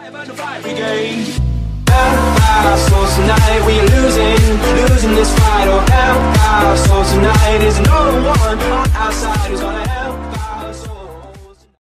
So tonight we are losing this fight. Oh, so tonight is